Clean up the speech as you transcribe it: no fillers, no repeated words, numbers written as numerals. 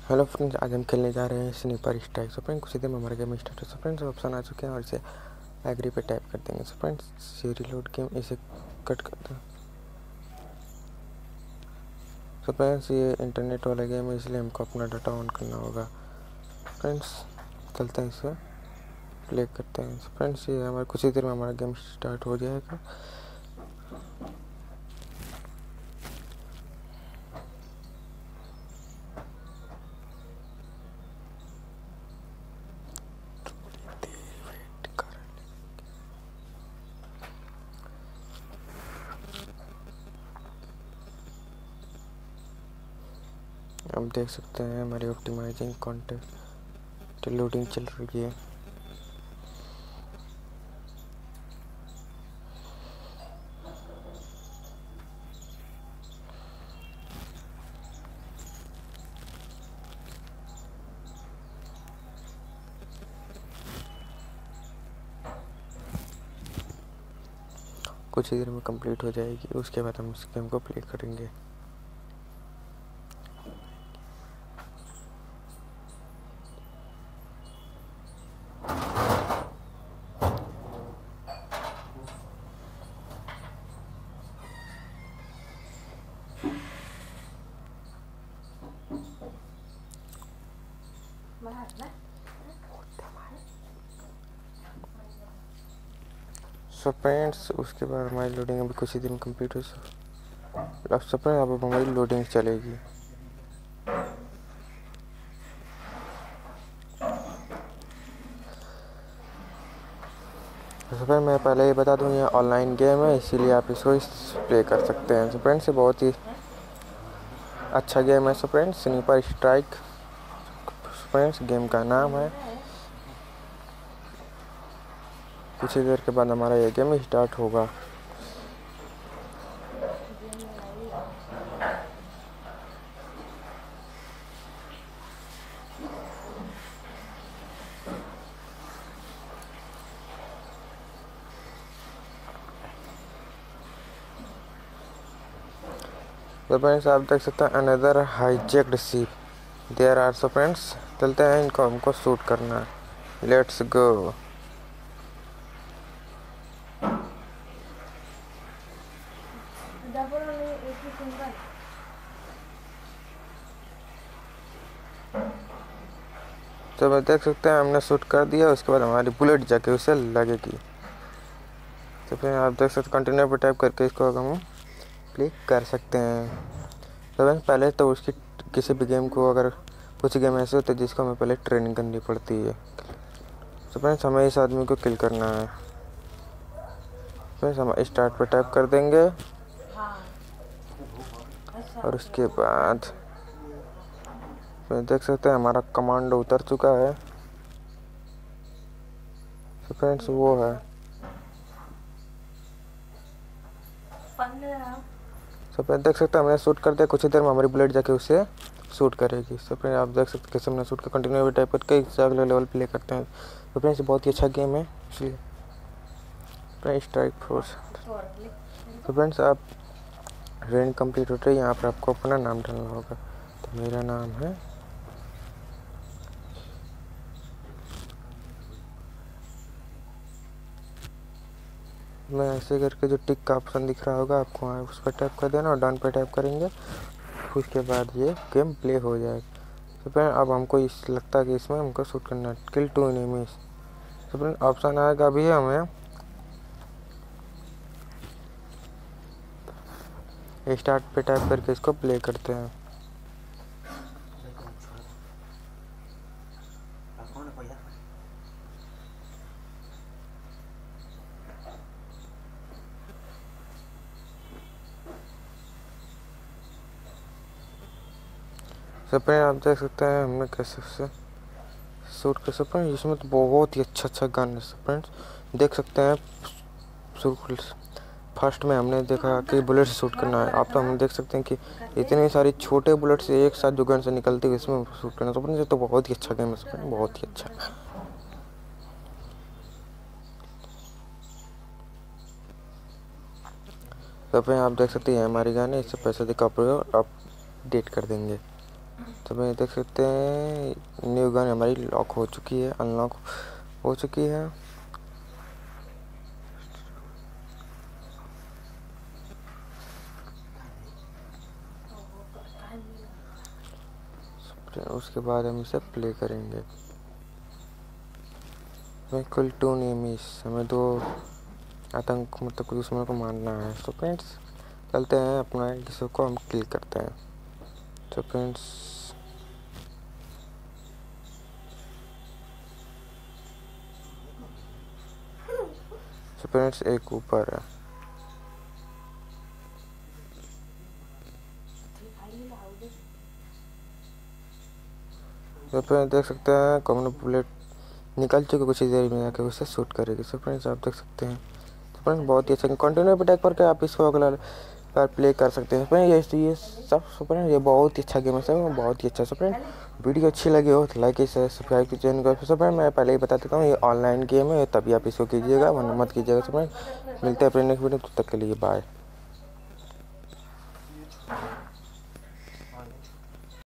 Hello friends, आज हम खेलने जा रहे हैं स्नीपर स्ट्राइक। सो फ्रेंड्स, कुछ ही देर में हमारा गेम स्टार्ट है। सो फ्रेंड्स, ऑप्शन आ चुके हैं और इसे एग्री पे टैप कर देंगे। सो फ्रेंड्स, ये रिलोड गेम इसे कट कर दें। सो फ्रेंड्स, ये इंटरनेट वाला गेम है, इसलिए हमको अपना डाटा ऑन करना होगा। फ्रेंड्स, चलते हैं, इसे प्ले करते हैं। सो फ्रेंड्स, ये हमारे कुछ ही देर में हमारा गेम स्टार्ट हो जाएगा। आप देख सकते हैं हमारी ऑप्टिमाइजिंग कंटेंट लोडिंग चल रही है। कुछ ही देर में कंप्लीट हो जाएगी, उसके बाद हम इस गेम को प्ले करेंगे। सो फ्रेंड्स, उसके बाद हमारी लोडिंग अभी कुछ ही दिन कंप्लीट हो। अब सो फ्रेंड्स, अब हमारी लोडिंग चलेगी। सो फ्रेंड्स, मैं पहले ही बता दूं, ये ऑनलाइन गेम है, इसीलिए आप इसको प्ले कर सकते हैं। सो फ्रेंड्स, ये बहुत ही अच्छा गेम है। So friends, sniper strike friends game का नाम है। कुछ ही देर के बाद हमारा ये गेम स्टार्ट होगा। तो फ्रेंड्स, आप देख सकते हैं another hijacked ship there are. So friends, चलते हैं, इनको हमको शूट करना है। Let's go. तो मैं देख सकते हैं हमने शूट कर दिया, उसके बाद हमारी बुलेट जाके उसे लगेगी। तो फिर आप देख सकते कंटिन्यू पर टाइप करके इसको हम प्ले कर सकते हैं। तो फ्रेंड्स, पहले तो उसकी किसी भी गेम को, अगर कुछ गेम ऐसे होते हैं जिसको हमें पहले ट्रेनिंग करनी पड़ती है। तो फ्रेंड्स, हमें इस आदमी को किल करना है। फ्रेंड्स, हम स्टार्ट पर टाइप कर देंगे और उसके बाद देख सकते हैं हमारा कमांडो उतर चुका है। तो फ्रेंड्स, वो है। तो फ्रेंड्स, देख सकते हैं हमने शूट कर दिया। कुछ ही देर में हमारी बुलेट जाके उसे शूट करेगी। तो फ्रेंड्स, आप देख सकते हैं कैसे हमने शूट कर कंटिन्यू टाइप करके इससे अगले लेवल प्ले करते हैं। तो फ्रेंड्स, बहुत ही अच्छा गेम है, इसलिए फ्रेंड्स स्ट्राइक फोर्स। तो फ्रेंड्स, आप रेंज कंप्लीट हो रही है, यहाँ पर आपको अपना नाम डालना होगा। तो मेरा नाम है मैं ऐसे करके जो टिक का ऑप्शन दिख रहा होगा आपको, वहाँ उस पर टैप कर देना और डन पर टैप करेंगे। उसके बाद ये गेम प्ले हो जाएगा। तो फ्रेंड, अब हमको इस लगता है कि इसमें हमको शूट करना है, किल 2 एनिमीज। तो फ्रेंड, ऑप्शन आएगा अभी हमें स्टार्ट पे टैप करके इसको प्ले करते हैं। तो फ्रेंड, आप देख सकते हैं हमने कैसे से शूट कर सकते हैं। इसमें तो बहुत ही अच्छा गन है। फ्रेंड्स, देख सकते हैं फर्स्ट में हमने देखा कि बुलेट से शूट करना है। आप तो हम देख सकते हैं कि इतनी सारी छोटे बुलेट से एक साथ जो गन से निकलती है इसमें शूट करना। तो फ्रेंड्स, तो बहुत ही अच्छा गेम है, बहुत ही अच्छा। तो फ्रेंड, आप देख सकते हैं हमारी गन है, इससे पैसे दिखा अपडेट कर देंगे। तो मैं देख सकते हैं न्यू गन हमारी लॉक हो चुकी है, अनलॉक हो चुकी है। उसके बाद हम इसे प्ले करेंगे। बिल्कुल 2 नेमीज, हमें 2 आतंक मतलब कुछ दुश्मनों को मारना है। तो फ्रेंड्स चलते हैं, अपना किसी को हम किल करते हैं। तो फ्रेंड्स एक ऊपर है। तो फ्रेंड्स देख सकते हैं कॉमन बुलेट निकल चुके, कुछ ही देर में आके उसे शूट करेगी। सो फ्रेंड्स आप देख सकते हैं। तो फ्रेंड्स बहुत ही अच्छा कंटिन्यू अटैक करके आप इसको अगला बार प्ले कर सकते हैं। फ्रेंड्स ये सब फ्रेंड्स ये बहुत ही अच्छा गेम है, सब बहुत ही अच्छा। सो फ्रेंड वीडियो अच्छी लगी हो तो लाइक सब्सक्राइब कीजिए चैनल को। सो फ्रेंड मैं पहले ही बता देता हूँ ये ऑनलाइन गेम है, तभी आप इसको कीजिएगा, वरना मत कीजिएगा। सो फ्रेंड मिलते हैं अपने नेक्स्ट वीडियो, तब तक के लिए बाय।